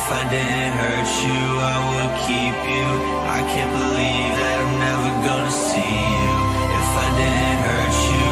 I didn't hurt you, I would keep you. I can't believe that I'm never gonna see you. If I didn't hurt you,